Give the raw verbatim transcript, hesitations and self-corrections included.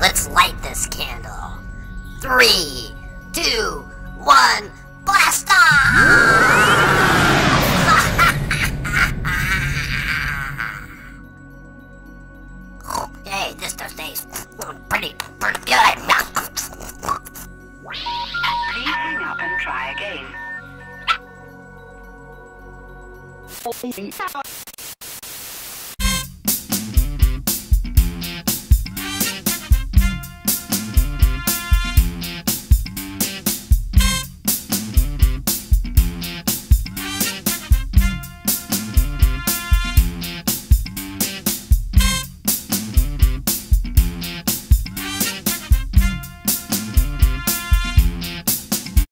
let's light this candle. Three, two, one, blast off! Hey, this does taste pretty, pretty good. Please hang up and try again.